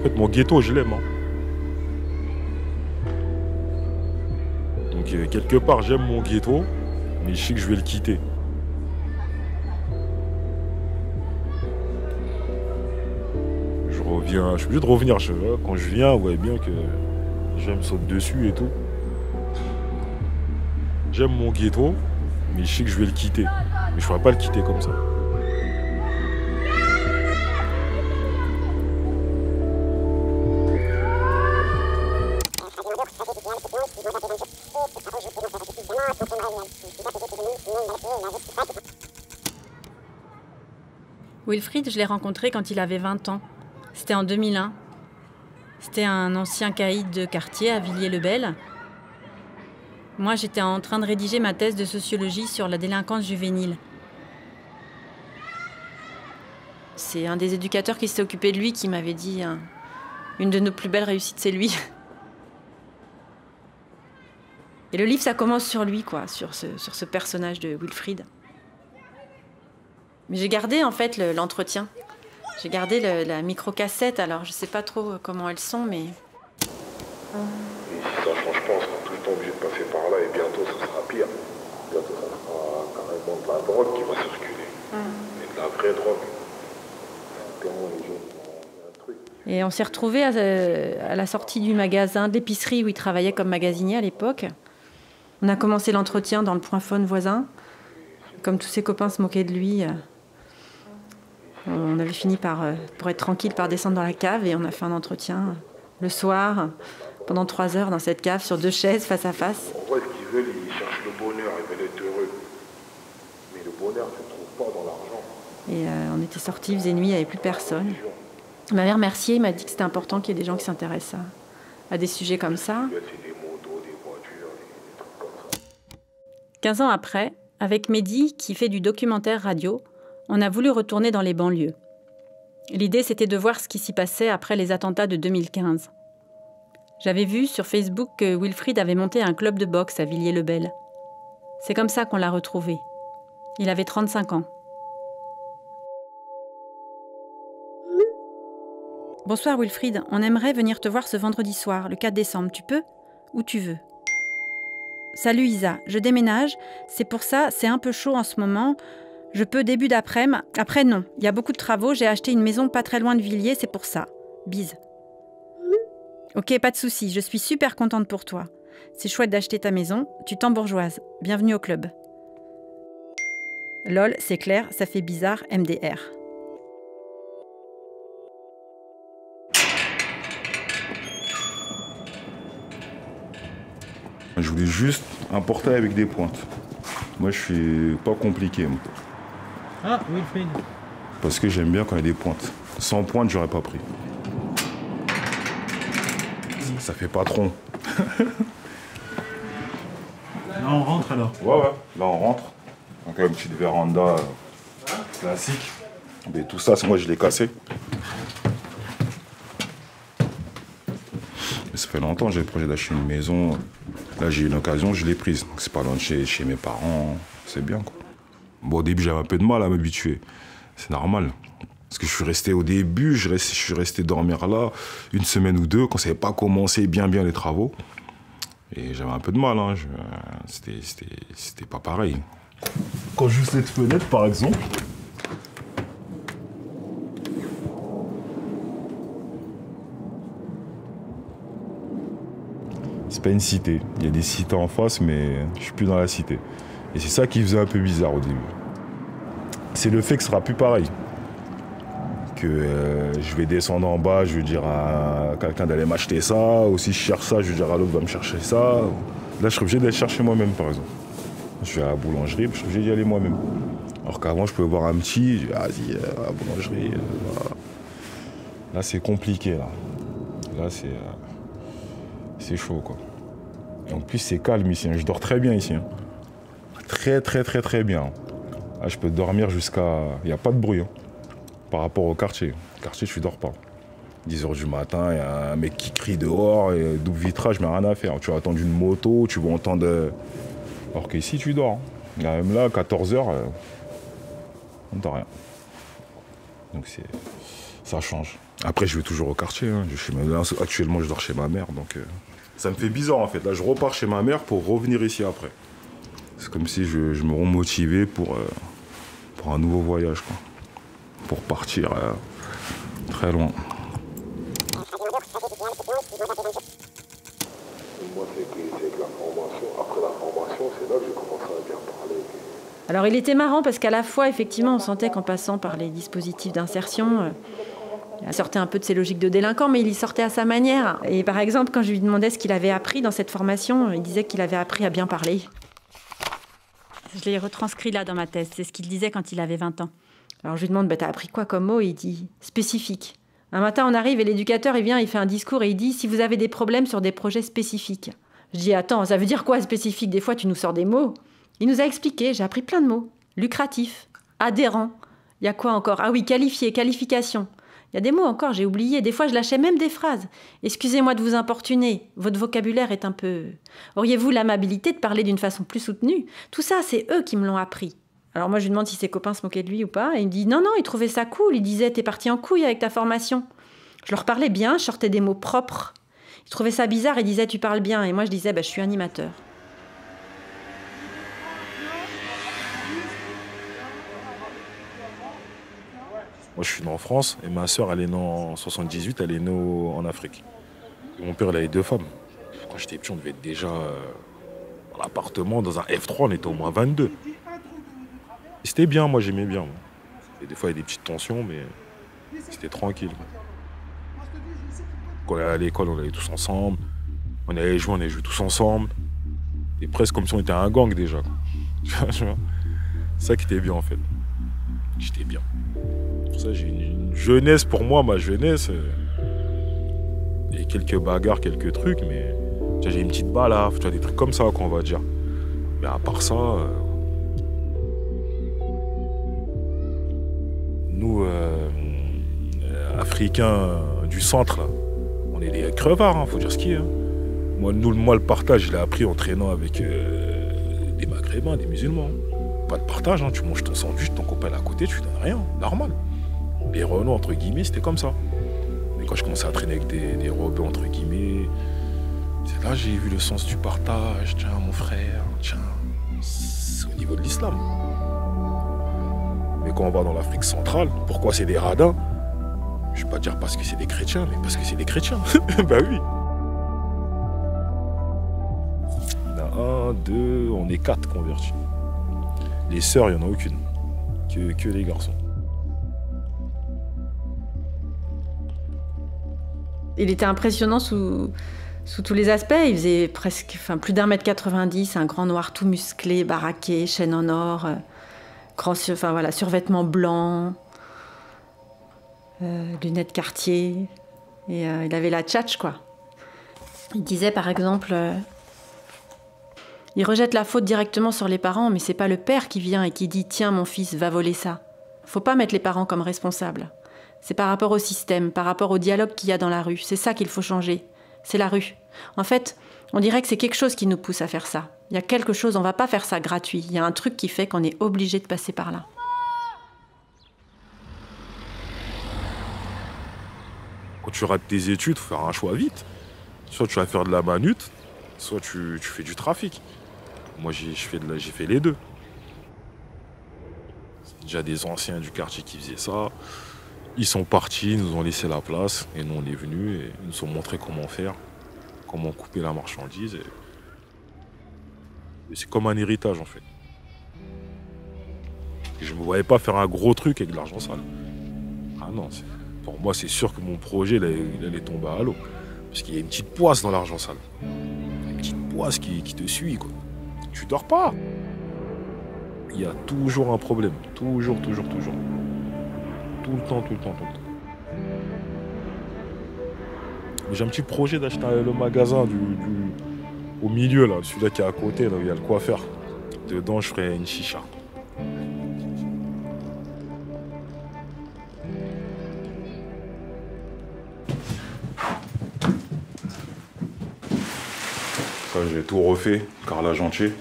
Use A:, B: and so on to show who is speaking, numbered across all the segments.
A: En fait, mon ghetto, je l'aime. Hein. Donc, quelque part, j'aime mon ghetto, mais je sais que je vais le quitter. Je suis obligé de revenir. Quand je viens, vous voyez bien que je me saute dessus et tout. J'aime mon ghetto, mais je sais que je vais le quitter. Mais je ne pourrais pas le quitter comme ça.
B: Wilfried, je l'ai rencontré quand il avait 20 ans. C'était en 2001. C'était un ancien caïd de quartier à Villiers-le-Bel. Moi, j'étais en train de rédiger ma thèse de sociologie sur la délinquance juvénile. C'est un des éducateurs qui s'est occupé de lui qui m'avait dit une de nos plus belles réussites, c'est lui. Et le livre, ça commence sur lui, quoi, sur ce personnage de Wilfried. Mais j'ai gardé en fait l'entretien. J'ai gardé la micro-cassette, alors je sais pas trop comment elles sont, mais...
C: Et si ça change pas, on sera tout le temps obligé de passer par là et bientôt ça sera pire. Bientôt ça sera carrément de la drogue qui va circuler. Et de la vraie drogue.
B: Et on s'est retrouvés à la sortie du magasin, de l'épicerie où il travaillait comme magasinier à l'époque. On a commencé l'entretien dans le point phone voisin. Comme tous ses copains se moquaient de lui, on avait fini pour être tranquille, par descendre dans la cave et on a fait un entretien le soir, pendant 3 heures dans cette cave, sur 2 chaises face à face.
C: En vrai, ce qu'ils veulent, ils cherchent le bonheur, ils veulent être heureux. Mais le bonheur, tu ne le trouves pas dans l'argent.
B: Et on était sortis, il faisait nuit, il n'y avait plus personne. Il m'avait remercié, il m'a dit que c'était important qu'il y ait des gens qui s'intéressent à des sujets comme ça.
C: C'est des motos, des voitures, des trucs comme ça.
B: 15 ans après, avec Mehdi, qui fait du documentaire radio, on a voulu retourner dans les banlieues. L'idée, c'était de voir ce qui s'y passait après les attentats de 2015. J'avais vu sur Facebook que Wilfried avait monté un club de boxe à Villiers-le-Bel. C'est comme ça qu'on l'a retrouvé. Il avait 35 ans. Bonsoir Wilfried, on aimerait venir te voir ce vendredi soir, le 4 décembre. Tu peux? Où tu veux. Salut Isa, je déménage. C'est pour ça, c'est un peu chaud en ce moment. Je peux début d'après-midi. Après, non. Il y a beaucoup de travaux. J'ai acheté une maison pas très loin de Villiers, c'est pour ça. Bise. Ok, pas de souci. Je suis super contente pour toi. C'est chouette d'acheter ta maison. Tu t'embourgeoises. Bienvenue au club. Lol, c'est clair, ça fait bizarre, MDR.
A: Je voulais juste un portail avec des pointes. Moi, je suis pas compliqué. Moi.
D: Ah, Wilfried.
A: Parce que j'aime bien quand il y a des pointes. Sans pointe, j'aurais pas pris. Ça fait patron.
D: Là, on rentre alors.
A: Ouais. Là, on rentre. Donc, une petite véranda classique. Mais tout ça, c'est moi, je l'ai cassé. Mais ça fait longtemps que j'ai le projet d'acheter une maison. Là, j'ai eu une occasion, je l'ai prise. Donc, c'est pas loin de chez mes parents. C'est bien, quoi. Bon, au début, j'avais un peu de mal à m'habituer. C'est normal. Parce que je suis resté au début, je suis resté dormir là 1 semaine ou 2, quand ça n'avait pas commencé bien les travaux. Et j'avais un peu de mal, hein. C'était pas pareil. Quand j'ouvre cette fenêtre, par exemple, c'est pas une cité. Il y a des cités en face, mais je suis plus dans la cité. Et c'est ça qui faisait un peu bizarre au début. C'est le fait que ce sera plus pareil. Que je vais descendre en bas, je vais dire à quelqu'un d'aller m'acheter ça, ou si je cherche ça, je vais dire à l'autre va me chercher ça. Là, je serais obligé d'aller chercher moi-même, par exemple. Je vais à la boulangerie, je suis obligé d'y aller moi-même. Alors qu'avant, je pouvais voir un petit, je dis, vas-y, à la boulangerie. Voilà. Là, c'est compliqué, là. Là, c'est chaud, quoi. Et en plus, c'est calme ici, hein. Je dors très bien ici. Hein. Très bien. Là, je peux dormir jusqu'à... Il n'y a pas de bruit, hein. Par rapport au quartier. Le quartier, je ne dors pas. 10h du matin, il y a un mec qui crie dehors, et double vitrage, mais rien à faire. Tu vas attendre une moto, tu vas entendre... Alors qu'ici, tu dors. Hein. Même là, 14h, on n'entend rien. Donc Ça change. Après, je vais toujours au quartier. Hein. Là, actuellement, je dors chez ma mère. Donc, ça me fait bizarre, en fait. Là, je repars chez ma mère pour revenir ici après. C'est comme si je me remotivais pour un nouveau voyage, quoi. Pour partir très loin.
C: Moi, c'est que la formation. Après la formation, c'est là que j'ai commencé à bien parler.
B: Alors il était marrant parce qu'à la fois, effectivement, on sentait qu'en passant par les dispositifs d'insertion, il sortait un peu de ses logiques de délinquant, mais il y sortait à sa manière. Et par exemple, quand je lui demandais ce qu'il avait appris dans cette formation, il disait qu'il avait appris à bien parler. Je l'ai retranscrit là dans ma thèse, c'est ce qu'il disait quand il avait 20 ans. Alors je lui demande, t'as appris quoi comme mot? Et il dit, spécifique. Un matin, on arrive et l'éducateur, il vient, il fait un discours et il dit, si vous avez des problèmes sur des projets spécifiques. Je dis, attends, ça veut dire quoi spécifique? Des fois, tu nous sors des mots. Il nous a expliqué, j'ai appris plein de mots. Lucratif, adhérent, il y a quoi encore? Ah oui, qualifié, qualification. Il y a des mots encore, j'ai oublié. Des fois, je lâchais même des phrases. Excusez-moi de vous importuner, votre vocabulaire est un peu... Auriez-vous l'amabilité de parler d'une façon plus soutenue? Tout ça, c'est eux qui me l'ont appris. Alors moi, je lui demande si ses copains se moquaient de lui ou pas. Et il me dit, non, il trouvait ça cool. Il disait, t'es parti en couille avec ta formation. Je leur parlais bien, je sortais des mots propres. Il trouvait ça bizarre, il disait, tu parles bien. Et moi, je disais, je suis animateur.
E: Moi, je suis né en France et ma sœur, elle est née en 78, elle est née en Afrique. Et mon père, il avait 2 femmes. Quand j'étais petit, on devait être déjà dans l'appartement, dans un F3, on était au moins 22. Et c'était bien, moi j'aimais bien. Et des fois, il y a des petites tensions, mais c'était tranquille. Quand on allait à l'école, on allait tous ensemble. On allait jouer, on allait jouer tous ensemble. Et presque comme si on était un gang déjà. C'est ça qui était bien en fait. J'étais bien. Pour ça, j'ai une jeunesse, pour moi, ma jeunesse. Il y a quelques bagarres, quelques trucs, mais j'ai une petite balafre, des trucs comme ça, qu'on va dire. Mais à part ça, nous, Africains du centre, là, on est des crevards, faut dire ce qu'il y a. Moi, le partage, je l'ai appris en traînant avec des Maghrébins, des musulmans. Pas de partage, tu manges ton sandwich, ton copain est à côté, tu lui donnes rien, normal. Les Renault, entre guillemets, c'était comme ça. Mais quand je commençais à traîner avec des rebeux, entre guillemets, c'est là que j'ai vu le sens du partage. Tiens, mon frère, tiens, c'est au niveau de l'islam. Mais quand on va dans l'Afrique centrale, pourquoi c'est des radins? Je vais pas dire parce que c'est des chrétiens, mais parce que c'est des chrétiens. Bah oui. Il y en a 1, 2, on est 4 convertis. Les sœurs, il n'y en a aucune. Que les garçons.
B: Il était impressionnant sous tous les aspects. Il faisait plus d'1,90 m, un grand noir tout musclé, baraqué, chaîne en or, survêtement blanc, lunettes Cartier. Et il avait la tchatche, quoi. Il disait, par exemple, il rejette la faute directement sur les parents, mais c'est pas le père qui vient et qui dit « Tiens, mon fils, va voler ça ». Faut pas mettre les parents comme responsables. C'est par rapport au système, par rapport au dialogue qu'il y a dans la rue. C'est ça qu'il faut changer. C'est la rue. En fait, on dirait que c'est quelque chose qui nous pousse à faire ça. Il y a quelque chose, on va pas faire ça gratuit. Il y a un truc qui fait qu'on est obligé de passer par là.
E: Quand tu rates tes études, il faut faire un choix vite. Soit tu vas faire de la manute, soit tu fais du trafic. Moi, j'ai fait les deux. C'est déjà des anciens du quartier qui faisaient ça. Ils sont partis, ils nous ont laissé la place, et nous on est venus et ils nous ont montré comment faire, comment couper la marchandise. Et c'est comme un héritage en fait. Et je ne me voyais pas faire un gros truc avec de l'argent sale. Ah non, pour moi c'est sûr que mon projet il allait tomber à l'eau. Parce qu'il y a une petite poisse dans l'argent sale. Une petite poisse qui te suit, quoi. Tu dors pas. Il y a toujours un problème. Toujours. Tout le temps. J'ai un petit projet d'acheter le magasin au milieu, là, celui-là qui est à côté, là où il y a le coiffeur. Dedans, je ferai une chicha.
A: Ça, j'ai tout refait, carrelage entier.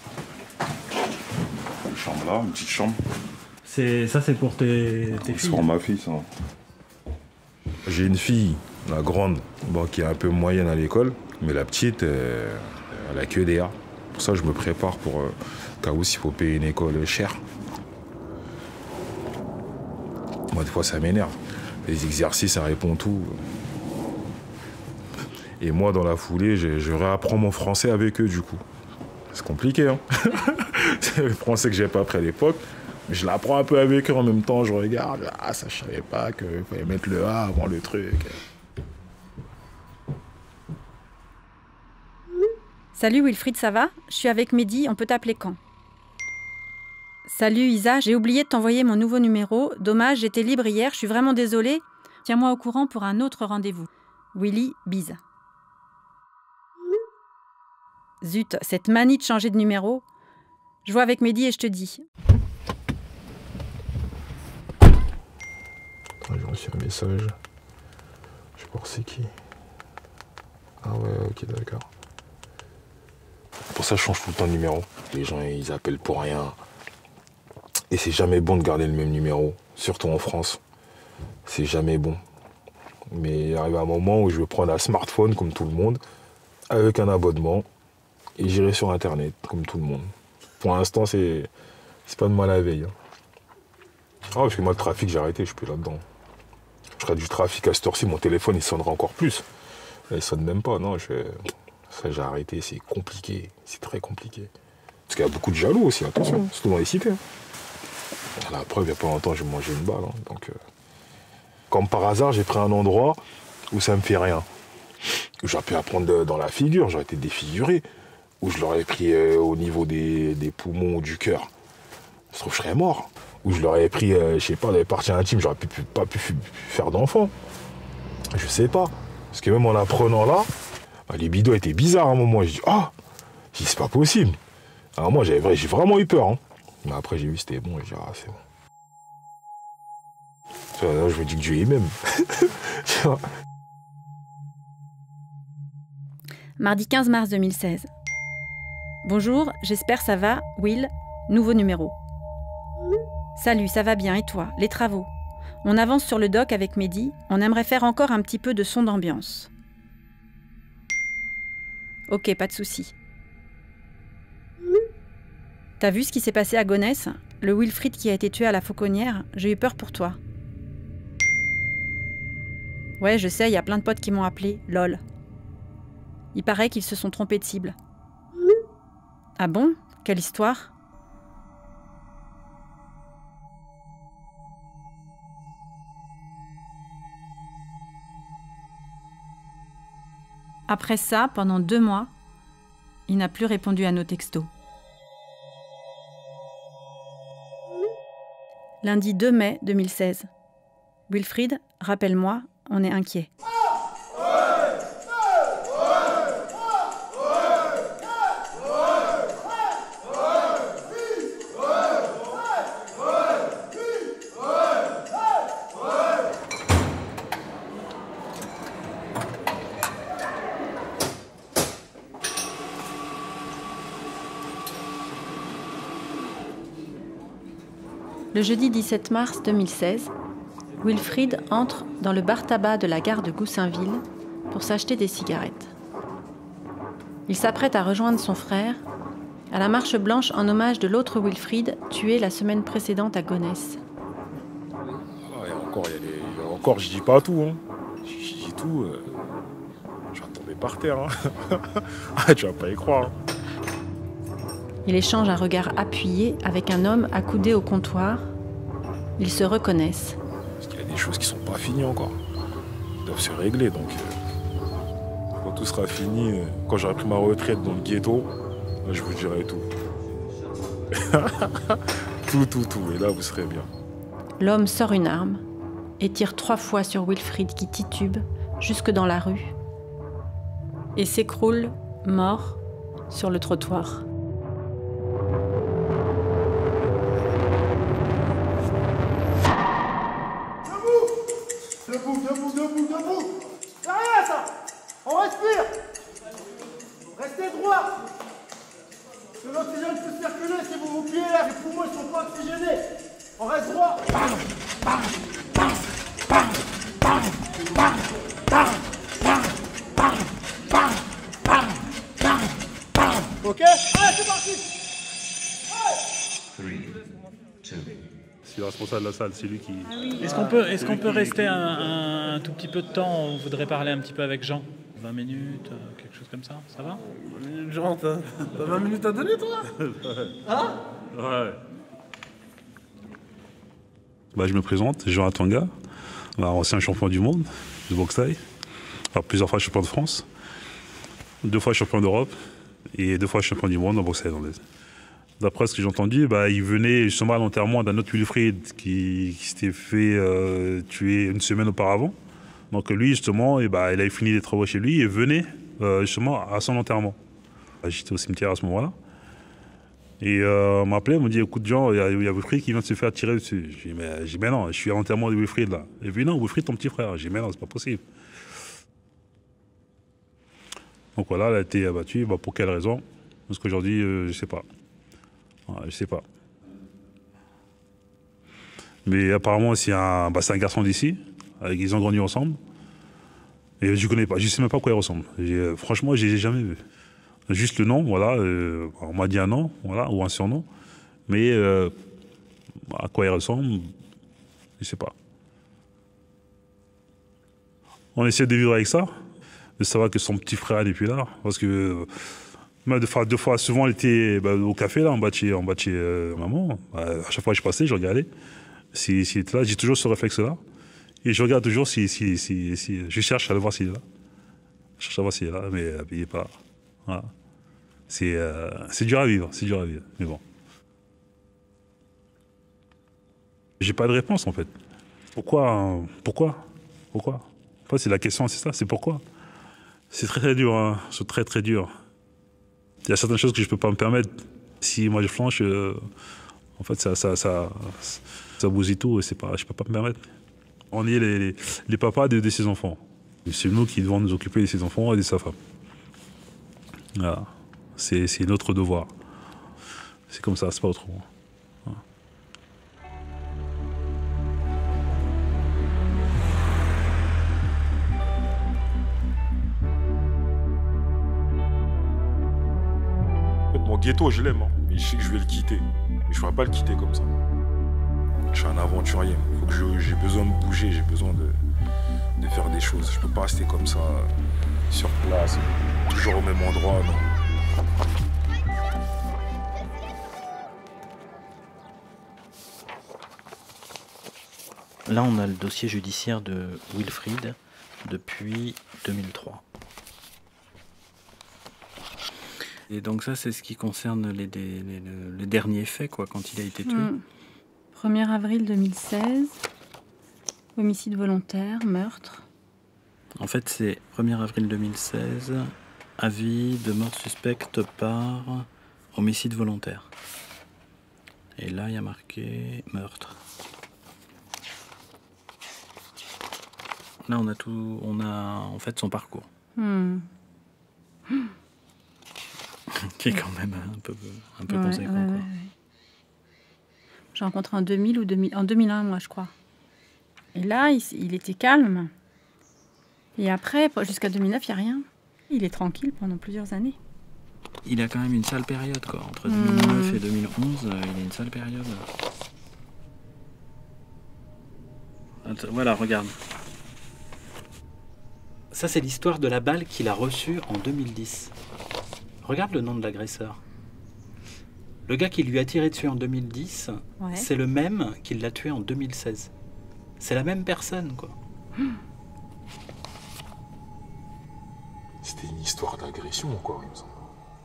A: Une chambre là, une petite chambre.
D: Ça, c'est pour tes filles.
A: C'est pour ma fille, ça. J'ai une fille, la grande, bon, qui est un peu moyenne à l'école, mais la petite, elle a que des A. Pour ça, je me prépare pour cas où s'il faut payer une école chère. Moi, des fois, ça m'énerve. Les exercices, ça répond tout. Et moi, dans la foulée, je réapprends mon français avec eux, du coup. C'est compliqué, hein. C'est le français que j'avais pas appris à l'époque. Je l'apprends un peu avec eux en même temps, je regarde. Ah, ça, je savais pas qu'il fallait mettre le A avant le truc.
B: Salut Wilfried, ça va? Je suis avec Mehdi, on peut t'appeler quand? Salut Isa, j'ai oublié de t'envoyer mon nouveau numéro. Dommage, j'étais libre hier, je suis vraiment désolée. Tiens-moi au courant pour un autre rendez-vous. Willy, bise. Zut, cette manie de changer de numéro. Je vois avec Mehdi et je te dis.
A: J'ai reçu un message. Je sais pas c'est qui. Ah ouais, ok, d'accord. Pour ça, je change tout le temps de numéro. Les gens, ils appellent pour rien. Et c'est jamais bon de garder le même numéro, surtout en France. C'est jamais bon. Mais il arrive un moment où je vais prendre un smartphone, comme tout le monde, avec un abonnement, et j'irai sur Internet, comme tout le monde. Pour l'instant, c'est pas de mal à la veille. Ah, parce que moi, le trafic, j'ai arrêté, je suis plus là-dedans. Je ferais du trafic à cette heure-ci, mon téléphone, il sonnera encore plus. Là, il sonne même pas, non, ça, j'ai arrêté, c'est compliqué, c'est très compliqué. Parce qu'il y a beaucoup de jaloux aussi, attention, surtout dans les cités. La preuve, il n'y a pas longtemps, j'ai mangé une balle. Hein, donc, comme par hasard, j'ai pris un endroit où ça me fait rien. J'aurais pu apprendre dans la figure, j'aurais été défiguré. Ou je l'aurais pris au niveau des poumons ou du cœur. Je trouve que je serais mort. Ou je l'aurais pris, je sais pas, dans les parties intimes, j'aurais pas pu faire d'enfant. Je sais pas. Parce que même en apprenant là, la libido était bizarre à un moment. J'ai dit, ah, c'est pas possible. Alors moi, j'ai vraiment eu peur. Hein. Mais après, j'ai vu que c'était bon, et j'ai dit, ah, c'est bon. Là, je me dis que Dieu est même.
B: Mardi 15 mars 2016. Bonjour, j'espère ça va, Will, nouveau numéro. Salut, ça va bien, et toi? Les travaux? On avance sur le doc avec Mehdi, on aimerait faire encore un petit peu de son d'ambiance. Ok, pas de souci. T'as vu ce qui s'est passé à Gonesse? Le Wilfried qui a été tué à la Fauconnière? J'ai eu peur pour toi. Ouais, je sais, il y a plein de potes qui m'ont appelé, lol. Il paraît qu'ils se sont trompés de cible. Ah bon? Quelle histoire? Après ça, pendant 2 mois, il n'a plus répondu à nos textos. Lundi 2 mai 2016. Wilfried, rappelle-moi, on est inquiet. Le jeudi 17 mars 2016, Wilfried entre dans le bar-tabac de la gare de Goussainville pour s'acheter des cigarettes. Il s'apprête à rejoindre son frère à la marche blanche en hommage de l'autre Wilfried tué la semaine précédente à Gonesse.
E: Ah, il y a encore, je dis pas tout. Hein. Je dis tout, je vais tomber par terre. Hein. Ah, tu vas pas y croire. Hein.
B: Il échange un regard appuyé avec un homme accoudé au comptoir. Ils se reconnaissent.
E: Parce qu'il y a des choses qui sont pas finies encore. Ils doivent se régler, donc quand tout sera fini, quand j'aurai pris ma retraite dans le ghetto, là, je vous dirai tout. tout, et là vous serez bien.
B: L'homme sort une arme et tire 3 fois sur Wilfried qui titube jusque dans la rue et s'écroule, mort, sur le trottoir.
F: Debout. C'est rien ça. On respire. Restez droit. Que l'oxygène puisse circuler. Si vous vous pliez là, les poumons ne sont pas oxygénés. On reste droit.
E: C'est le responsable de la salle, c'est lui qui...
D: Est-ce qu'on peut rester un tout petit peu de temps? On voudrait parler un petit peu avec Jean. 20 minutes, quelque chose comme ça, ça va?
F: Jean, t'as 20 minutes à donner, toi? Hein?
E: Ouais. Bah, je me présente, Jean Atanga, ancien champion du monde de boxe thaï, enfin, plusieurs fois champion de France, 2 fois champion d'Europe et 2 fois champion du monde en boxe thaïlandaise. D'après ce que j'ai entendu, il venait justement à l'enterrement d'un autre Wilfried qui s'était fait tuer une semaine auparavant. Donc lui, justement, il avait fini les travaux chez lui et venait justement à son enterrement. J'étais au cimetière à ce moment-là. Et on m'a appelé, on m'a dit, écoute Jean, il y a Wilfried qui vient de se faire tirer dessus. J'ai dit, mais non, je suis à l'enterrement de Wilfried là. Et puis non, Wilfried, ton petit frère. J'ai dit, mais non, c'est pas possible. Donc voilà, elle a été abattue. Pour quelle raison? Parce qu'aujourd'hui, je sais pas. Je sais pas. Mais apparemment, c'est un garçon d'ici. Ils ont grandi ensemble. Et je connais pas, je sais même pas à quoi il ressemble. Franchement, je les ai jamais vus. Juste le nom, voilà. On m'a dit un nom, voilà, ou un surnom. Mais à quoi il ressemble, je sais pas. On essaie de vivre avec ça, de savoir que son petit frère n'est plus là. Parce que deux fois, souvent, elle était au café, là, en bas de chez maman. À chaque fois que je passais, je regardais. S'il était là, j'ai toujours ce réflexe-là. Et je regarde toujours si je cherche à le voir s'il est là. Je cherche à voir s'il est là, mais il n'est pas là. Voilà. C'est dur à vivre, mais bon. J'ai pas de réponse, en fait. Pourquoi? En fait, c'est la question, c'est ça, c'est pourquoi. C'est très, très dur, hein. C'est très, très dur. Il y a certaines choses que je peux pas me permettre. Si moi je flanche, en fait, ça bousille tout et je peux pas me permettre. On est les papas de ses enfants. C'est nous qui devons nous occuper de ses enfants et de sa femme. Voilà. C'est notre devoir. C'est comme ça, c'est pas autrement. Voilà. En fait, mon ghetto, je l'aime, hein, mais je sais que je vais le quitter. Mais je ne pourrais pas le quitter comme ça. Je suis un aventurier. J'ai besoin de bouger, j'ai besoin de faire des choses. Je ne peux pas rester comme ça, sur place, toujours au même endroit. Non.
G: Là, on a le dossier judiciaire de Wilfried depuis 2003. Et donc ça, c'est ce qui concerne les derniers faits, quoi, quand il a été tué.
B: 1er avril 2016, homicide volontaire, meurtre.
G: En fait, c'est 1er avril 2016, avis de mort suspecte par homicide volontaire. Et là, il y a marqué meurtre. Là, on a en fait son parcours. Qui est quand même un peu conséquent. Ouais.
B: J'ai rencontré en 2000 ou en 2001, moi, je crois. Et là, il était calme. Et après, jusqu'à 2009, il n'y a rien. Il est tranquille pendant plusieurs années.
G: Il a quand même une sale période, quoi. Entre 2009 et 2011, il a une sale période. Voilà, regarde. Ça, c'est l'histoire de la balle qu'il a reçue en 2010. Regarde le nom de l'agresseur. Le gars qui lui a tiré dessus en 2010, c'est le même qui l'a tué en 2016. C'est la même personne, quoi.
E: C'était une histoire d'agression, quoi, il me semble.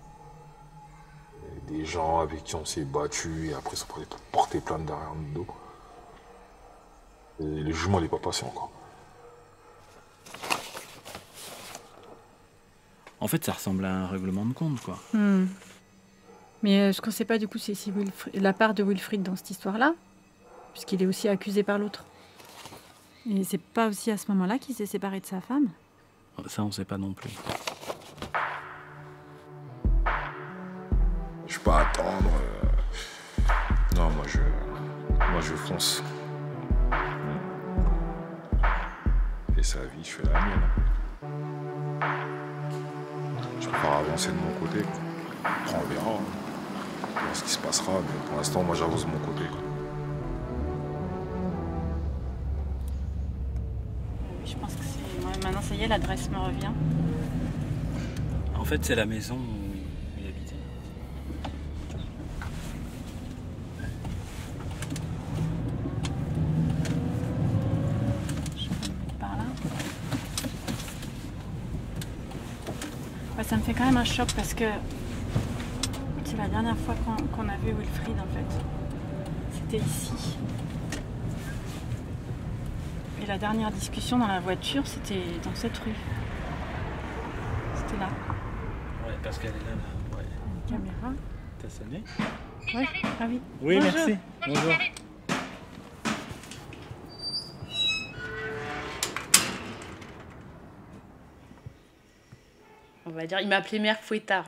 E: Des gens avec qui on s'est battu et après ça pourrait porter plainte derrière le dos. Et le jugement n'est pas passé encore.
G: En fait, ça ressemble à un règlement de compte, quoi.
B: Mais ce qu'on ne sait pas, du coup, c'est la part de Wilfried dans cette histoire-là, puisqu'il est aussi accusé par l'autre. Et c'est pas aussi à ce moment-là qu'il s'est séparé de sa femme?
G: Ça, on ne sait pas non plus.
E: Je peux pas attendre. Non, moi je fonce. Et sa vie, je fais la mienne. Je préfère avancer de mon côté. Après, on verra. ce qui se passera, mais pour l'instant, moi, j'avance de mon côté.
B: Oui, je pense que c'est... Ouais, maintenant, ça y est, l'adresse me revient.
G: En fait, c'est la maison où il habitait.
B: Je peux me mettre par là. Ouais, ça me fait quand même un choc parce que c'est la dernière fois qu'on a vu Wilfried en fait. C'était ici. Et la dernière discussion dans la voiture, c'était dans cette rue. C'était là.
G: Ouais, parce qu'elle est là. Ouais.
B: Une caméra.
G: T'as sonné?
B: Ouais. Ah oui.
G: Oui,
B: Bonjour.
G: merci. Bonjour.
H: On va dire, il m'appelait Mère Fouettard.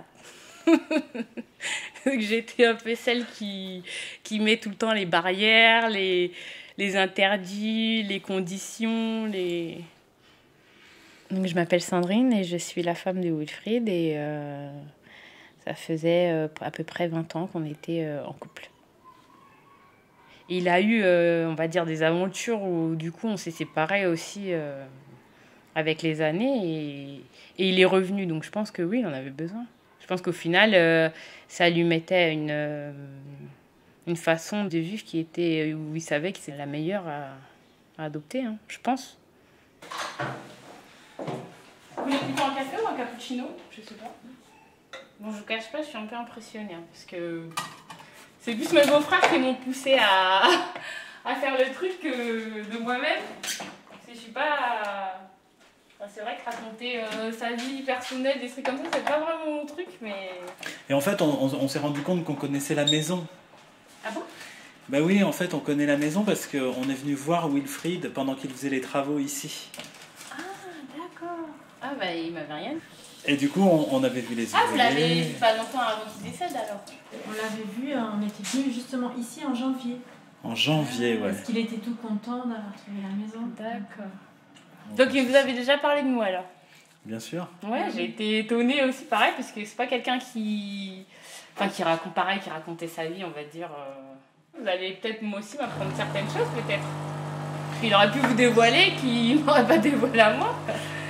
H: Donc j'étais un peu celle qui met tout le temps les barrières, les interdits, les conditions. Donc je m'appelle Sandrine et je suis la femme de Wilfried et ça faisait à peu près 20 ans qu'on était en couple. Et il a eu, on va dire, des aventures où du coup on s'est séparés aussi avec les années et il est revenu. Donc je pense que oui, il en avait besoin. Je pense qu'au final, ça lui mettait une façon de vivre qui était où il savait que c'est la meilleure à adopter, hein, je pense. Vous voulez plutôt un café ou un cappuccino? Je sais pas. Bon, je vous cache pas, je suis un peu impressionnée hein, parce que c'est plus mes beaux-frères qui m'ont poussé à faire le truc que de moi-même. Je suis pas... C'est vrai que raconter sa vie personnelle, des trucs comme ça, c'est pas vraiment mon truc, mais...
G: Et en fait, on s'est rendu compte qu'on connaissait la maison.
H: Ah bon?
G: Bah oui, en fait, on connaît la maison parce qu'on est venu voir Wilfried pendant qu'il faisait les travaux ici.
H: Ah, d'accord. Ah bah, il m'avait rien dit.
G: Et du coup, on avait vu les ouvriers.
H: Ah, vous l'avez vu pas longtemps avant qu'il décède, alors?
B: On l'avait vu, on était venu justement ici en janvier.
G: En janvier, ouais.
B: Parce qu'il était tout content d'avoir trouvé la maison.
H: D'accord. Donc vous avez déjà parlé de moi alors?
G: Bien sûr.
H: Ouais, j'ai été étonnée aussi pareil parce que c'est pas quelqu'un qui raconte pareil, qui racontait sa vie, on va dire. Vous allez peut-être moi aussi m'apprendre certaines choses peut-être. Il aurait pu vous dévoiler qu'il m'aurait pas dévoilé à moi.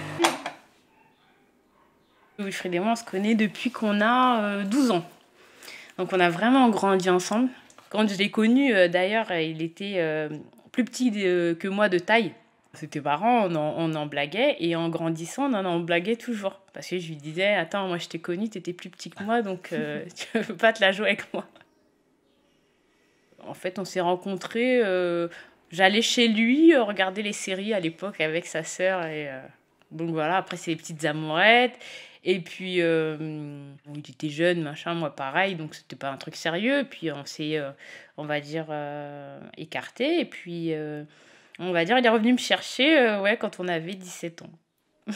H: Wilfried et moi on se connaît depuis qu'on a 12 ans. Donc on a vraiment grandi ensemble. Quand je l'ai connu d'ailleurs, il était plus petit que moi de taille. C'était marrant, on en blaguait et en grandissant, on en blaguait toujours. Parce que je lui disais, attends, moi je t'ai connu, t'étais plus petit que moi, donc tu veux pas te la jouer avec moi. En fait, on s'est rencontrés, j'allais chez lui regarder les séries à l'époque avec sa sœur. Donc voilà, après c'est les petites amourettes. Et puis, il était jeune, machin, moi pareil, donc c'était pas un truc sérieux. Puis on s'est, on va dire, écartés. Et puis... on va dire, il est revenu me chercher quand on avait 17 ans.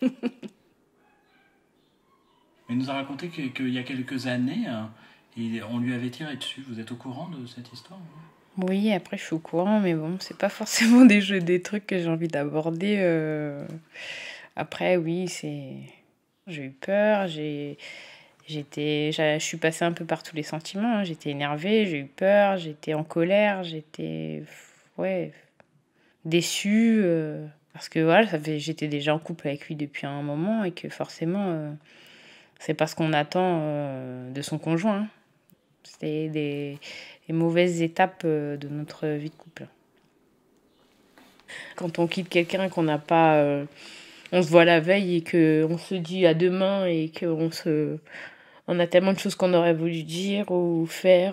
G: Il nous a raconté qu'il y a quelques années, on lui avait tiré dessus. Vous êtes au courant de cette histoire?
H: Oui, après je suis au courant, mais bon, c'est pas forcément des trucs que j'ai envie d'aborder. Après, oui, j'ai eu peur, je suis passée un peu par tous les sentiments. Hein. J'étais énervée, j'ai eu peur, j'étais en colère, j'étais... Ouais... déçue parce que voilà, j'étais déjà en couple avec lui depuis un moment et que forcément c'est pas ce qu'on attend de son conjoint. C'est des mauvaises étapes de notre vie de couple. Quand on quitte quelqu'un qu'on n'a pas on se voit la veille et qu'on se dit à demain et on a tellement de choses qu'on aurait voulu dire ou faire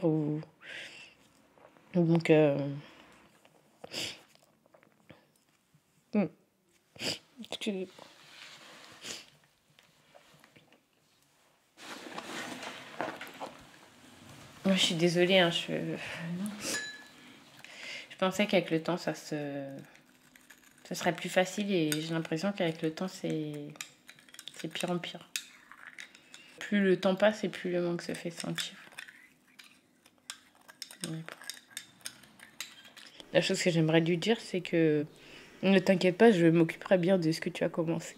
H: donc excusez-moi. Moi, je suis désolée. Hein, je pensais qu'avec le temps, ça serait plus facile et j'ai l'impression qu'avec le temps, c'est pire en pire. Plus le temps passe et plus le manque se fait sentir. Ouais. La chose que j'aimerais lui dire, c'est que ne t'inquiète pas, je m'occuperai bien de ce que tu as commencé.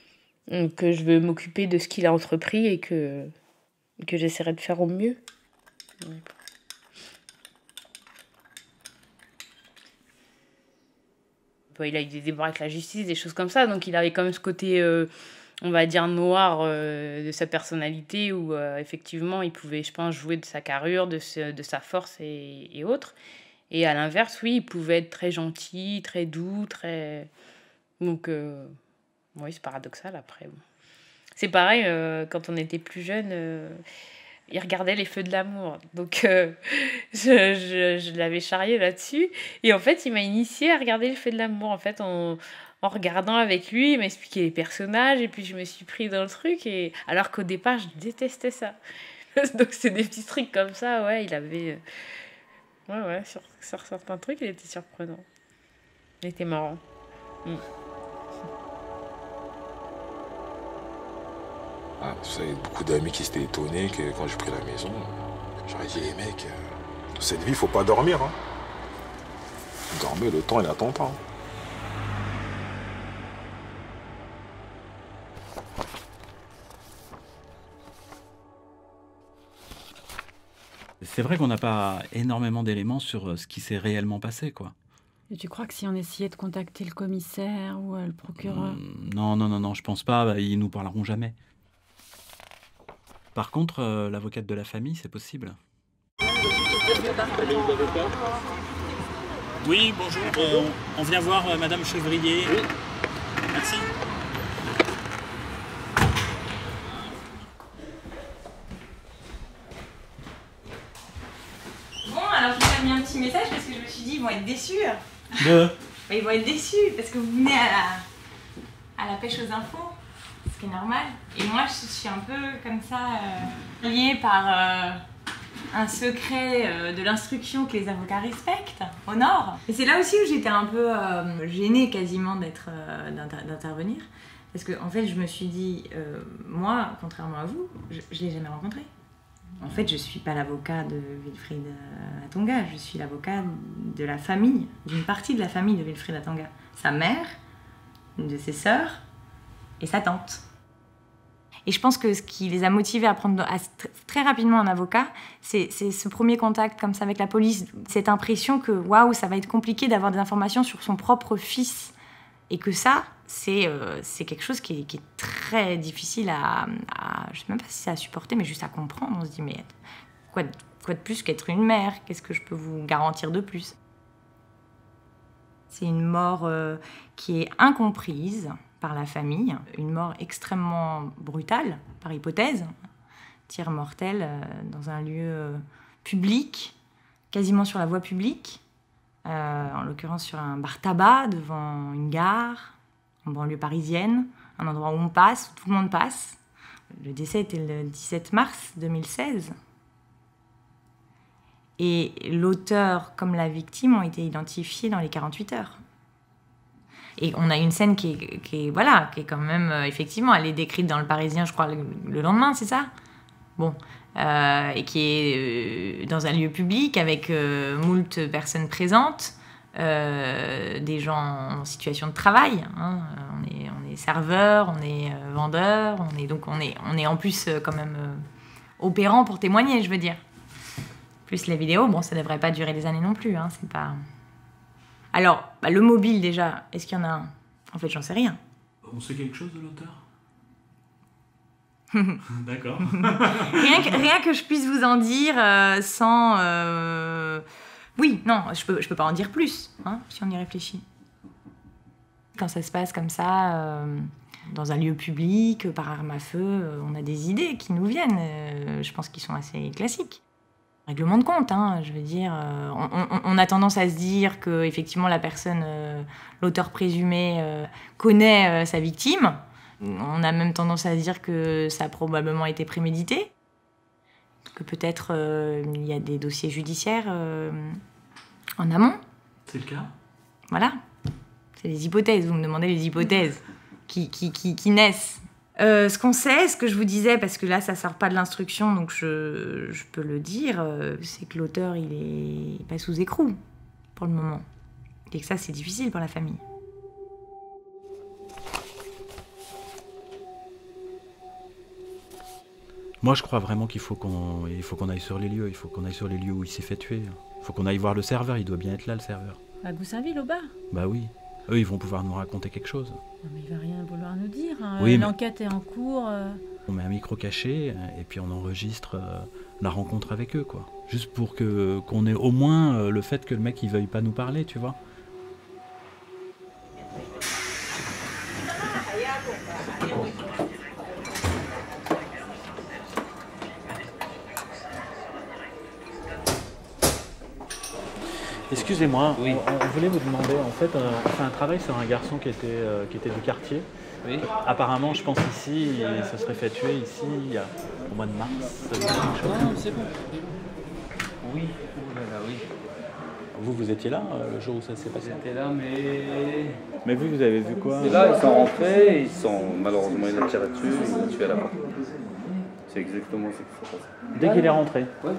H: Que je veux m'occuper de ce qu'il a entrepris et que j'essaierai de faire au mieux. Il a eu des débats avec la justice, des choses comme ça, donc il avait quand même ce côté, on va dire, noir de sa personnalité, où effectivement il pouvait, je pense, jouer de sa carrure, de sa force et autres. Et à l'inverse, oui, il pouvait être très gentil, très doux, très... Donc, oui, c'est paradoxal après. Bon. C'est pareil, quand on était plus jeune, il regardait Les Feux de l'amour. Donc, je l'avais charrié là-dessus. Et en fait, il m'a initiée à regarder Les Feux de l'amour. En fait, en regardant avec lui, il m'a expliqué les personnages. Et puis, je me suis pris dans le truc. Alors qu'au départ, je détestais ça. Donc, c'est des petits trucs comme ça. Ouais, il avait... Ouais, sur certains trucs, il était surprenant. Il était marrant.
E: Ah, vous savez, beaucoup d'amis qui s'étaient étonnés que quand j'ai pris la maison, j'aurais dit, les mecs, dans cette vie, il faut pas dormir. Hein. Dormez, le temps, il n'attend pas. Hein.
G: C'est vrai qu'on n'a pas énormément d'éléments sur ce qui s'est réellement passé, quoi.
B: Et tu crois que si on essayait de contacter le commissaire ou le procureur...
G: Non, je pense pas, ils nous parleront jamais. Par contre, l'avocate de la famille, c'est possible.
D: Oui, bonjour, on vient voir Madame Chevrier. Oui. Merci.
I: Alors je vous ai mis un petit message parce que je me suis dit ils vont être déçus. Ils vont être déçus parce que vous venez à la pêche aux infos, ce qui est normal. Et moi je suis un peu comme ça liée par un secret de l'instruction que les avocats respectent, honorent. Et c'est là aussi où j'étais un peu gênée quasiment d'intervenir. Parce que en fait je me suis dit, moi contrairement à vous, je ne l'ai jamais rencontré. En fait, je ne suis pas l'avocat de Wilfried Atonga, je suis l'avocat de la famille, d'une partie de la famille de Wilfried Atonga. Sa mère, une de ses sœurs et sa tante. Et je pense que ce qui les a motivés à prendre très rapidement un avocat, c'est ce premier contact comme ça avec la police, cette impression que waouh, ça va être compliqué d'avoir des informations sur son propre fils. Et que ça, c'est quelque chose qui est très difficile à... Je ne sais même pas si c'est à supporter, mais juste à comprendre. On se dit, mais quoi de plus qu'être une mère? Qu'est-ce que je peux vous garantir de plus? C'est une mort qui est incomprise par la famille, une mort extrêmement brutale, par hypothèse. Tir mortel dans un lieu public, quasiment sur la voie publique. En l'occurrence sur un bar tabac devant une gare, en banlieue parisienne, un endroit où on passe, où tout le monde passe. Le décès était le 17 mars 2016. Et l'auteur comme la victime ont été identifiés dans les 48 heures. Et on a une scène qui est quand même, effectivement, elle est décrite dans Le Parisien, je crois, le lendemain, c'est ça? Bon. Et qui est dans un lieu public avec moult personnes présentes, des gens en situation de travail. Hein. On est serveur, on est vendeur, on est en plus quand même opérant pour témoigner, je veux dire. Plus les vidéos, bon, ça devrait pas durer des années non plus. Hein, c'est pas... Alors, le mobile déjà, est-ce qu'il y en a un? En fait, j'en sais rien.
D: On sait quelque chose de l'auteur? D'accord.
I: rien que je puisse vous en dire sans... Oui, non, je peux pas en dire plus, hein, si on y réfléchit. Quand ça se passe comme ça, dans un lieu public, par arme à feu, on a des idées qui nous viennent, je pense qu'ils sont assez classiques. Règlement de compte, hein, je veux dire, on a tendance à se dire que effectivement la personne, l'auteur présumé, connaît sa victime. On a même tendance à dire que ça a probablement été prémédité, que peut-être il y a des dossiers judiciaires en amont.
D: C'est le cas?
I: Voilà, c'est les hypothèses, vous me demandez les hypothèses qui naissent. Ce qu'on sait, ce que je vous disais, parce que là ça sort pas de l'instruction, donc je peux le dire, c'est que l'auteur il est pas sous écrou pour le moment. Et que ça c'est difficile pour la famille.
G: Moi, je crois vraiment qu'il faut qu'on aille sur les lieux. Il faut qu'on aille sur les lieux où il s'est fait tuer. Il faut qu'on aille voir le serveur. Il doit bien être là, le serveur.
B: À Goussainville, au bar?
G: Bah oui. Eux, ils vont pouvoir nous raconter quelque chose.
B: Non, mais il va rien vouloir nous dire. Hein.
G: Oui,
B: l'enquête est en cours.
G: On met un micro caché et puis on enregistre la rencontre avec eux, quoi. Juste pour qu'on ait au moins le fait que le mec il veuille pas nous parler, tu vois. Excusez-moi, oui. On voulait vous demander, en fait, on fait un travail sur un garçon qui était du quartier. Oui. Apparemment, je pense ici, il se serait fait tuer ici au mois de mars.
J: Non, c'est bon. Oui, oui.
G: Vous étiez là le jour où ça s'est passé?
J: J'étais là, mais...
G: Mais vous avez vu quoi?
J: C'est là, ils sont rentrés, malheureusement, il a tiré dessus, il l'a tué à la porte. C'est exactement ce qui s'est passé.
G: Dès qu'il est rentré?
J: Oui.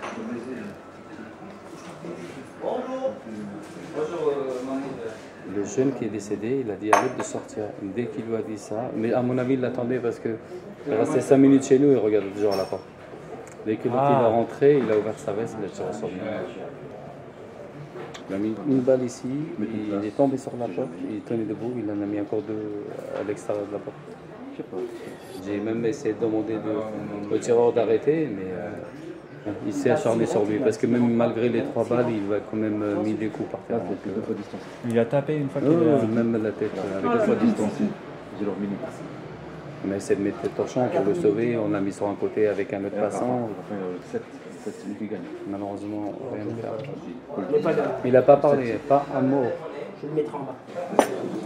J: Le jeune qui est décédé, il a dit à l'autre de sortir. Dès qu'il lui a dit ça, mais à mon avis, il l'attendait parce qu'il restait 5 minutes chez nous et il regardait toujours à la porte. Dès que l'autre il est rentré, il a ouvert sa veste, il a tiré sur lui. Il a mis une balle ici, il est tombé sur la porte, il tenait debout, il en a mis encore deux à l'extérieur de la porte. J'ai même essayé de demander au tireur d'arrêter, mais il s'est acharné sur lui, parce que même malgré les 3 balles, il a quand même mis des coups par terre.
G: Il a tapé une fois qu'il
J: même la tête, avec 2 fois de distance. On a essayé de mettre le torchon pour le sauver, on l'a mis sur un côté avec un autre passant. Malheureusement, rien de faire. Il n'a pas parlé, pas un mot. Je vais le mettre en bas.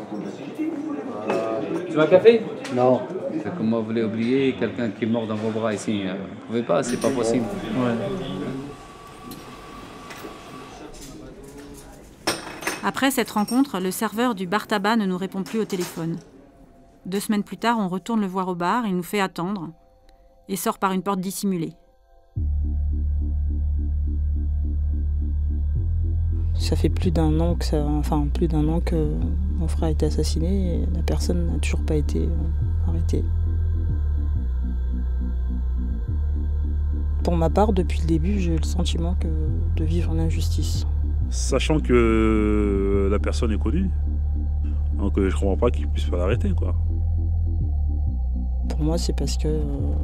J: Tu veux un café? Non. C'est comme vous voulez oublier quelqu'un qui est mort dans vos bras ici. Vous ne pouvez pas, c'est pas possible.
G: Ouais.
B: Après cette rencontre, le serveur du bar tabac ne nous répond plus au téléphone. 2 semaines plus tard, on retourne le voir au bar, il nous fait attendre et sort par une porte dissimulée.
K: Ça fait plus d'un an que mon frère a été assassiné et la personne n'a toujours pas été arrêtée. Pour ma part, depuis le début, j'ai eu le sentiment de vivre l'injustice.
E: Sachant que la personne est connue, donc je comprends pas qu'il puisse pas l'arrêter, quoi.
K: Pour moi, c'est parce que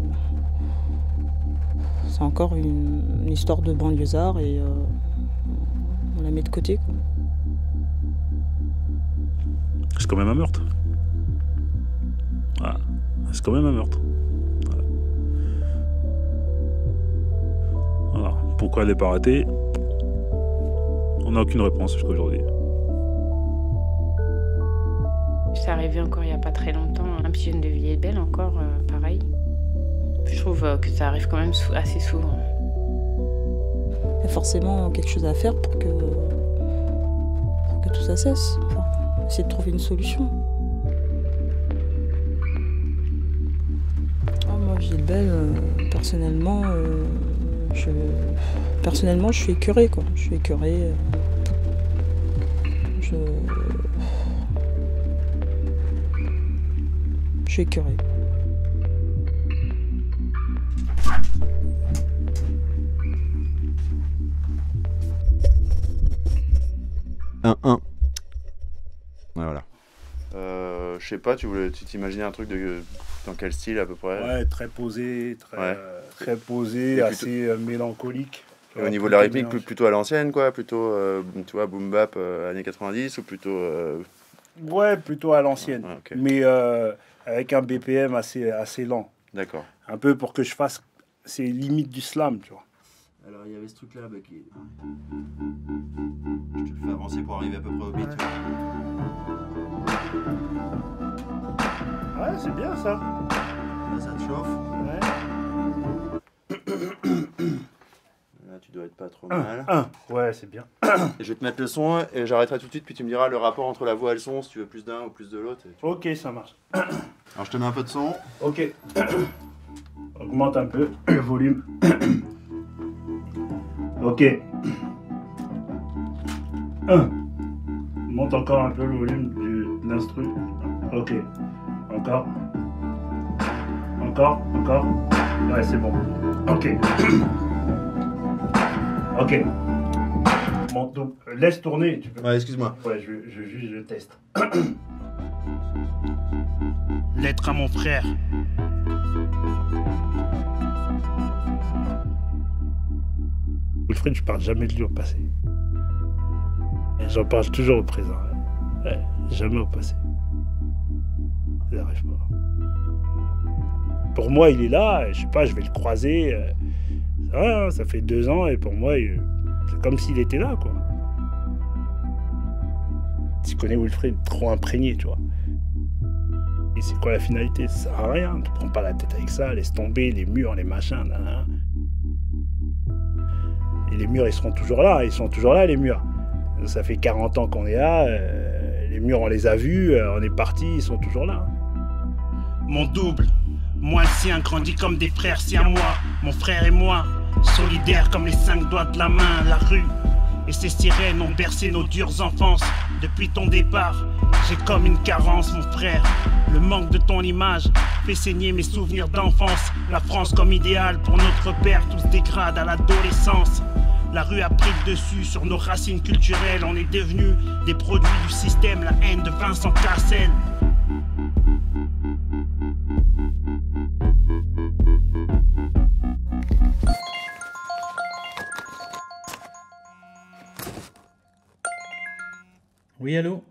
K: c'est encore une histoire de banlieusard et on la met de côté, quoi.
E: C'est quand même un meurtre. Voilà. C'est quand même un meurtre. Voilà. Pourquoi elle n'est pas arrêtée? On n'a aucune réponse jusqu'à aujourd'hui.
H: C'est arrivé encore il n'y a pas très longtemps, un petit jeune de Vieille-Belle encore, pareil. Je trouve que ça arrive quand même assez souvent.
K: Il y a forcément quelque chose à faire pour que tout ça cesse. Enfin, essayer de trouver une solution. Moi, Vieille-Belle, personnellement, je suis écœurée, quoi. Je suis écœurée. Je suis écœurée.
L: Voilà. Je sais pas, tu t'imaginais un truc dans quel style à peu près?
M: Ouais, très posé, très posé, assez mélancolique.
L: Et au niveau de la rythmique, plutôt à l'ancienne, quoi, plutôt, tu vois, boom bap années 90 ou plutôt...
M: Ouais, plutôt à l'ancienne,
L: okay.
M: Mais avec un BPM assez lent.
L: D'accord.
M: Un peu pour que je fasse, c'est limite du slam, tu vois.
L: Alors il y avait ce truc-là qui... Je te le fais avancer pour arriver à peu près au beat.
M: Ouais, c'est bien ça.
L: Là, ça te chauffe.
M: Ouais.
L: Là, tu dois être pas trop mal.
M: Ouais, c'est bien.
L: Et je vais te mettre le son et j'arrêterai tout de suite, puis tu me diras le rapport entre la voix et le son, si tu veux plus d'un ou plus de l'autre.
M: Ok, ça marche.
L: Alors je te mets un peu de son.
M: Ok. Augmente un peu le volume. Ok. Monte encore un peu le volume de l'instru. Ok. Encore. Encore. Ouais, c'est bon. Ok. Ok. Manteau. Laisse tourner. Tu peux...
L: Ouais, excuse-moi.
M: Ouais, je teste. Lettre à mon frère. Wilfried, je parle jamais de lui au passé. J'en parle toujours au présent. Ouais, jamais au passé. Ça n'arrive pas. Pour moi, il est là, je sais pas, je vais le croiser. Ça fait 2 ans et pour moi, c'est comme s'il était là, quoi. Tu connais Wilfried, trop imprégné, tu vois. Et c'est quoi la finalité? Ça sert à rien, tu prends pas la tête avec ça, laisse tomber les murs, les machins. Nan. Et les murs, ils sont toujours là, les murs. Ça fait 40 ans qu'on est là, les murs, on les a vus, on est partis, ils sont toujours là. Mon double, moi le sien, grandit comme des frères, si à moi, mon frère et moi, solidaires comme les 5 doigts de la main, la rue. Et ces sirènes ont bercé nos dures enfances. Depuis ton départ, j'ai comme une carence, mon frère. Le manque de ton image fait saigner mes souvenirs d'enfance. La France comme idéal pour notre père, tout se dégrade à l'adolescence. La rue a pris le dessus sur nos racines culturelles. On est devenus des produits du système, la haine de Vincent Cassel.
D: Oui, allô?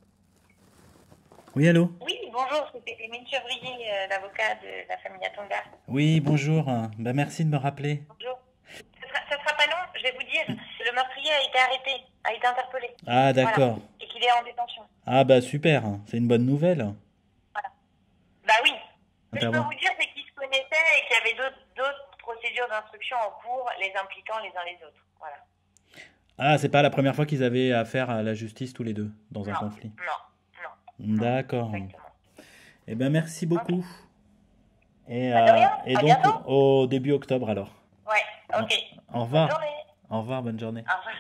D: Oui, allô?
N: Oui, bonjour, c'était Clémine Chevrier, l'avocat de la famille Atonga.
D: Oui, bonjour. Bah, merci de me rappeler.
N: Bonjour. Ça sera pas long, je vais vous dire. Le meurtrier a été arrêté, a été interpellé.
D: Ah, d'accord.
N: Voilà, et qu'il est en détention.
D: Ah, bah super, c'est une bonne nouvelle.
N: Voilà. Bah oui. Ce que je peux vous dire, c'est qu'ils se connaissaient et qu'il y avait d'autres procédures d'instruction en cours, les impliquant les uns les autres. Voilà.
D: Ah, c'est pas la première fois qu'ils avaient affaire à la justice tous les deux dans un conflit.
N: Non.
D: D'accord. Eh ben merci beaucoup. Et, et donc
N: bientôt.
D: au début octobre alors.
N: Ouais, ok.
D: Au revoir.
N: Bonne journée.
D: Au revoir, bonne journée.
N: Au revoir.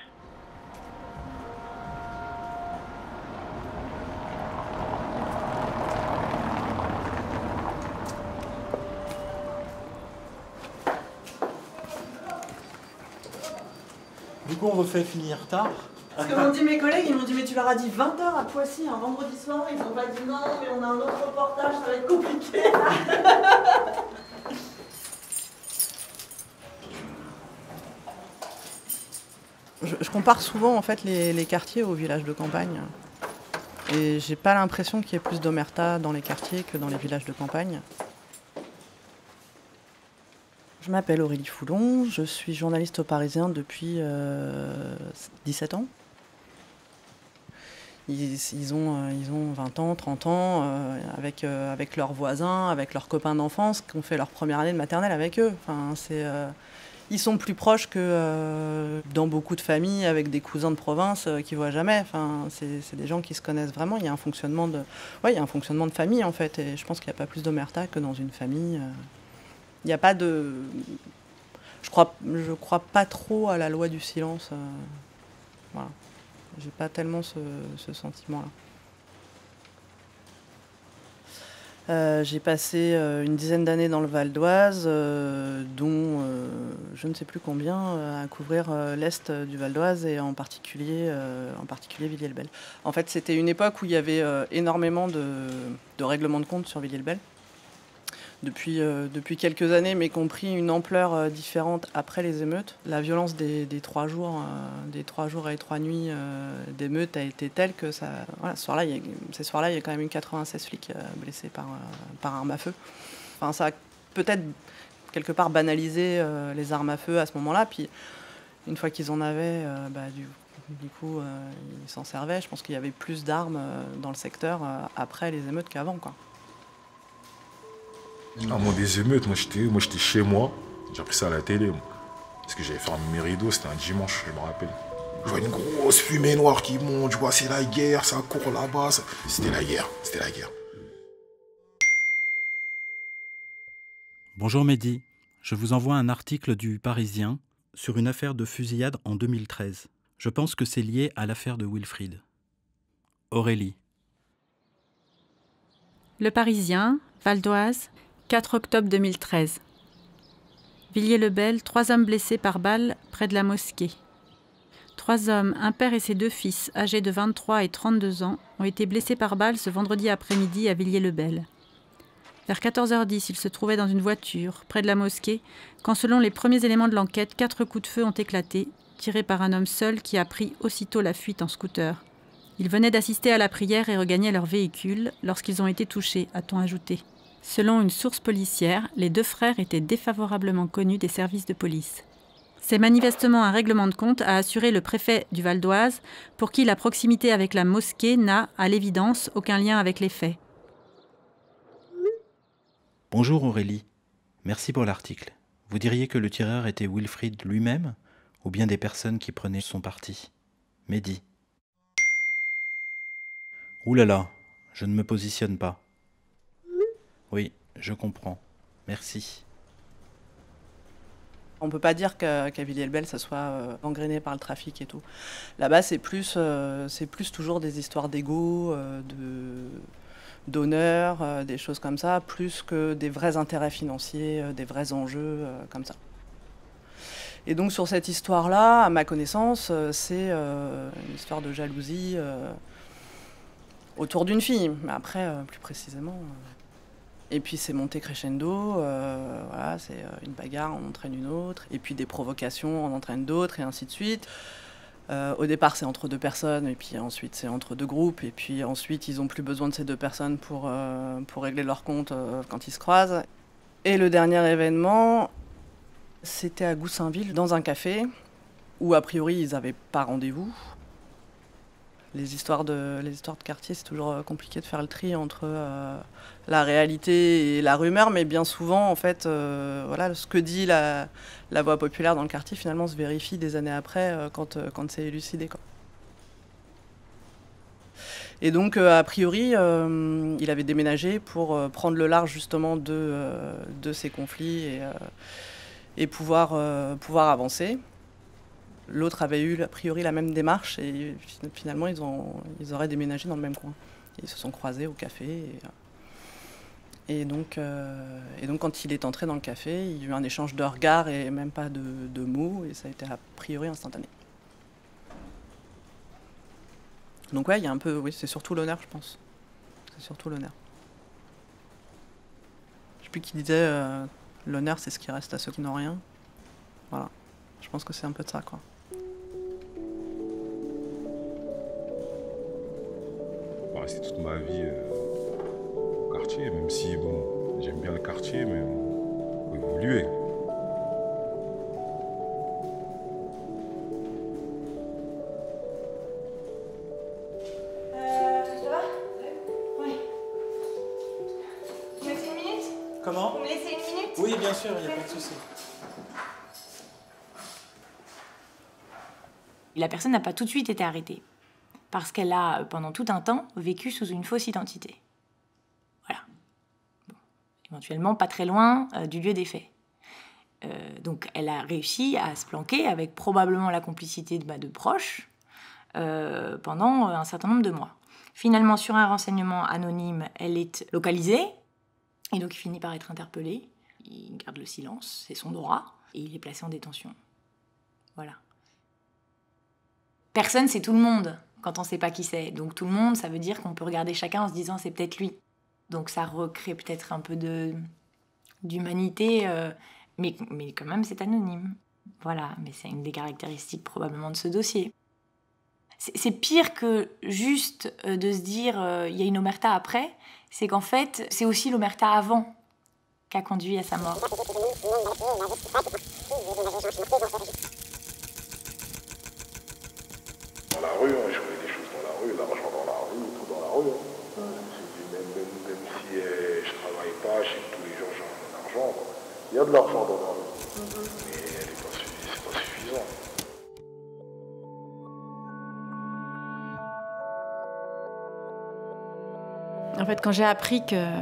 D: Du coup, on refait finir tard.
K: Ce que m'ont dit mes collègues, ils m'ont dit mais tu leur as dit 20h à Poissy un vendredi soir, ils m'ont pas dit non mais on a un autre reportage, ça va être compliqué. Je compare souvent en fait les quartiers aux villages de campagne. Et j'ai pas l'impression qu'il y ait plus d'omerta dans les quartiers que dans les villages de campagne. Je m'appelle Aurélie Foulon, je suis journaliste au Parisien depuis 17 ans. Ils ont 20 ans, 30 ans, avec leurs voisins, avec leurs copains d'enfance, qui ont fait leur première année de maternelle avec eux. Enfin, ils sont plus proches que dans beaucoup de familles, avec des cousins de province qui ne voient jamais. Enfin, c'est des gens qui se connaissent vraiment. Il y a un fonctionnement de famille, en fait. Et je pense qu'il n'y a pas plus d'omerta que dans une famille. Il n'y a pas de... Je crois pas trop à la loi du silence. Voilà. J'ai pas tellement ce sentiment-là. J'ai passé une dizaine d'années dans le Val d'Oise, dont je ne sais plus combien, à couvrir l'Est du Val d'Oise et en particulier Villiers-le-Bel. En fait, c'était une époque où il y avait énormément de règlements de compte sur Villiers-le-Bel. Depuis quelques années, mais compris une ampleur différente après les émeutes. La violence des 3 jours et 3 nuits d'émeutes a été telle que ces soirs-là, il y a quand même eu 96 flics blessés par arme à feu. Enfin, ça a peut-être quelque part banalisé les armes à feu à ce moment-là. Puis une fois qu'ils en avaient, du coup, ils s'en servaient. Je pense qu'il y avait plus d'armes dans le secteur après les émeutes qu'avant, quoi.
E: Ah, moi, des émeutes, moi j'étais chez moi, j'ai appris ça à la télé. Moi. Parce que j'avais fermé mes rideaux, c'était un dimanche, je me rappelle. Je vois une grosse fumée noire qui monte, je vois c'est la guerre, ça court là-bas. C'était la guerre.
G: Bonjour Mehdi, je vous envoie un article du Parisien sur une affaire de fusillade en 2013. Je pense que c'est lié à l'affaire de Wilfried. Aurélie.
B: Le Parisien, Val d'Oise, 4 octobre 2013. Villiers-le-Bel, 3 hommes blessés par balle près de la mosquée. 3 hommes, un père et ses 2 fils, âgés de 23 et 32 ans, ont été blessés par balle ce vendredi après-midi à Villiers-le-Bel. Vers 14h10, ils se trouvaient dans une voiture, près de la mosquée, quand selon les premiers éléments de l'enquête, 4 coups de feu ont éclaté, tirés par un homme seul qui a pris aussitôt la fuite en scooter. Ils venaient d'assister à la prière et regagnaient leur véhicule lorsqu'ils ont été touchés, a-t-on ajouté. Selon une source policière, les 2 frères étaient défavorablement connus des services de police. C'est manifestement un règlement de compte, a assuré le préfet du Val d'Oise, pour qui la proximité avec la mosquée n'a, à l'évidence, aucun lien avec les faits.
G: Bonjour Aurélie, merci pour l'article. Vous diriez que le tireur était Wilfried lui-même, ou bien des personnes qui prenaient son parti? Mehdi. Ouh là là, je ne me positionne pas. Oui, je comprends. Merci.
K: On ne peut pas dire qu'à Villiers-le-Bel, ça soit gangréné par le trafic et tout. Là-bas, c'est plus toujours des histoires d'ego, d'honneur, des choses comme ça, plus que des vrais intérêts financiers, des vrais enjeux comme ça. Et donc sur cette histoire-là, à ma connaissance, c'est une histoire de jalousie autour d'une fille. Mais après, plus précisément... Et puis c'est monté crescendo, voilà, c'est une bagarre en entraîne une autre, et puis des provocations en entraînent d'autres, et ainsi de suite. Au départ c'est entre 2 personnes, et puis ensuite c'est entre 2 groupes, et puis ensuite ils n'ont plus besoin de ces 2 personnes pour régler leur compte quand ils se croisent. Et le dernier événement, c'était à Goussainville, dans un café, où a priori ils n'avaient pas rendez-vous. Les histoires de quartier, c'est toujours compliqué de faire le tri entre la réalité et la rumeur, mais bien souvent, en fait, voilà, ce que dit la voix populaire dans le quartier, finalement, se vérifie des années après, quand c'est élucidé, quoi. Et donc, a priori, il avait déménagé pour prendre le large, justement, de ces conflits et pouvoir avancer. L'autre avait eu a priori la même démarche et finalement ils auraient déménagé dans le même coin. Ils se sont croisés au café et donc quand il est entré dans le café, il y a eu un échange de regards et même pas de mots et ça a été a priori instantané. Donc ouais, il y a un peu, oui, c'est surtout l'honneur, je pense. C'est surtout l'honneur. Je sais plus qui disait l'honneur c'est ce qui reste à ceux qui n'ont rien. Voilà. Je pense que c'est un peu de ça, quoi.
A: Je vais rester toute ma vie au quartier, même si, bon, j'aime bien le quartier, mais il faut évoluer.
I: Ça va? Oui. Vous me laissez une minute?
D: Comment?
I: Vous me laissez une minute?
D: Oui, bien sûr, il n'y a pas de souci.
I: La personne n'a pas tout de suite été arrêtée, parce qu'elle a, pendant tout un temps, vécu sous une fausse identité. Voilà. Bon. Éventuellement, pas très loin du lieu des faits. Donc, elle a réussi à se planquer, avec probablement la complicité de proches, pendant un certain nombre de mois. Finalement, sur un renseignement anonyme, elle est localisée, et donc il finit par être interpellé. Il garde le silence, c'est son droit, et il est placé en détention. Voilà. Personne, c'est tout le monde, quand on ne sait pas qui c'est. Donc tout le monde, ça veut dire qu'on peut regarder chacun en se disant c'est peut-être lui. Donc ça recrée peut-être un peu d'humanité, mais quand même c'est anonyme. Voilà, mais c'est une des caractéristiques probablement de ce dossier. C'est pire que juste de se dire il y a une omerta après, c'est qu'en fait c'est aussi l'omerta avant qui a conduit à sa mort.
C: Dans la rue, je fais des choses dans la rue, l'argent dans la rue, tout dans la rue. Même si je travaille pas, je sais que tous les jours j'ai de l'argent. Il y a de l'argent dans la rue, mais c'est pas suffisant.
B: En fait, quand j'ai appris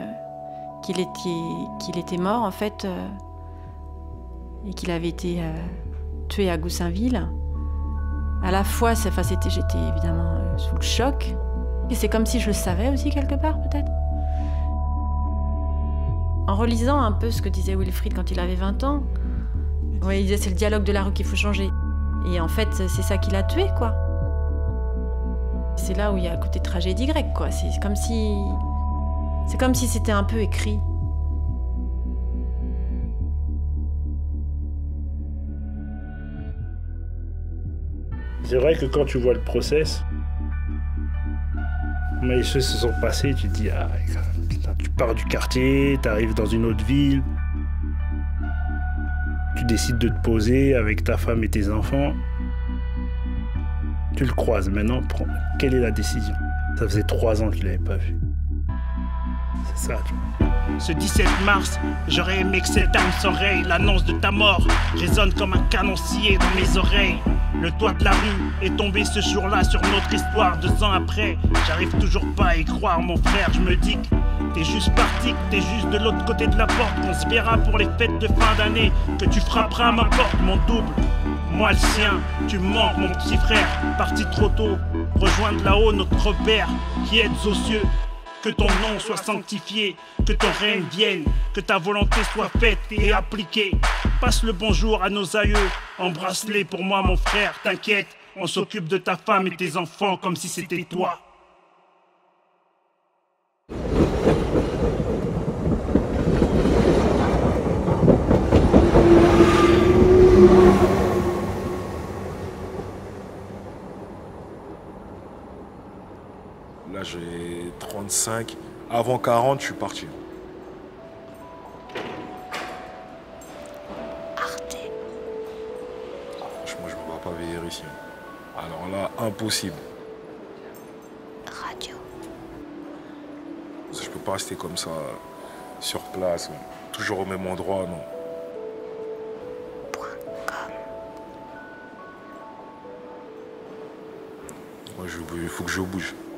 B: qu'il était mort, en fait, et qu'il avait été tué à Goussainville, à la fois, j'étais évidemment sous le choc, et c'est comme si je le savais aussi quelque part, peut-être. En relisant un peu ce que disait Wilfried quand il avait 20 ans, Ouais, il disait c'est le dialogue de la rue qu'il faut changer. Et en fait, c'est ça qui l'a tué, quoi. C'est là où il y a le côté tragédie grecque, quoi. C'est comme si c'était un peu écrit.
M: C'est vrai que quand tu vois le process, les choses se sont passées, tu te dis, ah, putain, tu pars du quartier, tu arrives dans une autre ville, tu décides de te poser avec ta femme et tes enfants, tu le croises maintenant, quelle est la décision? Ça faisait 3 ans que tu l'avais pas vu. C'est ça, tu vois. Ce 17 mars, j'aurais aimé que cette âme s'enraye. L'annonce de ta mort résonne comme un canon scié dans mes oreilles. Le toit de la rue est tombé ce jour-là sur notre histoire. 2 ans après, j'arrive toujours pas à y croire, mon frère. Je me dis que t'es juste parti, que t'es juste de l'autre côté de la porte. Qu'on se verra pour les fêtes de fin d'année, que tu frapperas à ma porte, mon double. Moi le sien, tu me manques, mon petit frère. Parti trop tôt, rejoindre là-haut notre repère qui est aux cieux. Que ton nom soit sanctifié, que ton règne vienne, que ta volonté soit faite et appliquée. Passe le bonjour à nos aïeux, embrasse-les pour moi mon frère, t'inquiète, on s'occupe de ta femme et tes enfants comme si c'était toi.
E: Là, j'ai 35. Avant 40, je suis parti. Franchement, je ne me vois pas vieillir ici. Alors là, impossible.
O: Radio.
E: Je peux pas rester comme ça, sur place, toujours au même endroit, non. Moi, il faut que je bouge.